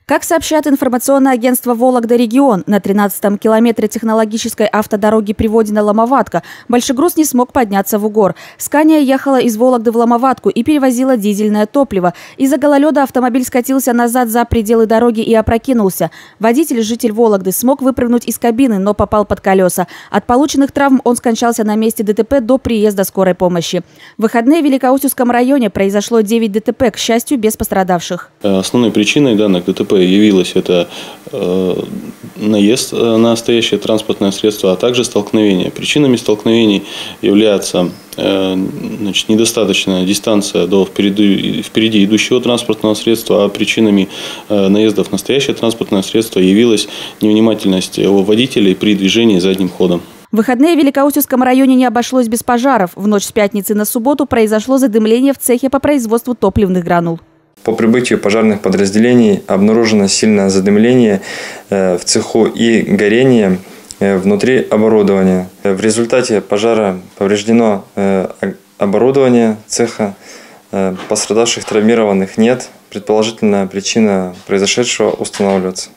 Как сообщает информационное агентство «Вологда-регион», на 13-м километре технологической автодороги Приводино-Ломоватка большегруз не смог подняться в Угор. Скания ехала из Вологды в Ломоватку и перевозила дизельное топливо. Из-за гололеда автомобиль скатился назад за пределы дороги и опрокинулся. Водитель, житель Вологды, смог выпрыгнуть из кабины, но попал под колеса. От полученных травм он скончался на месте ДТП до приезда скорой помощи. В выходные в Великоустюгском районе произошло 9 ДТП, к счастью, без пострадавших. Основной причиной данных ДТП явилось это наезд на стоящее транспортное средство, а также столкновение. Причинами столкновений являются недостаточная дистанция до впереди идущего транспортного средства, а причинами наездов на стоящее транспортное средство явилась невнимательность водителей при движении задним ходом. В выходные в Великоустюгском районе не обошлось без пожаров. В ночь с пятницы на субботу произошло задымление в цехе по производству топливных гранул. По прибытию пожарных подразделений обнаружено сильное задымление в цеху и горение внутри оборудования. В результате пожара повреждено оборудование цеха. Пострадавших, травмированных нет. Предположительная причина произошедшего устанавливается.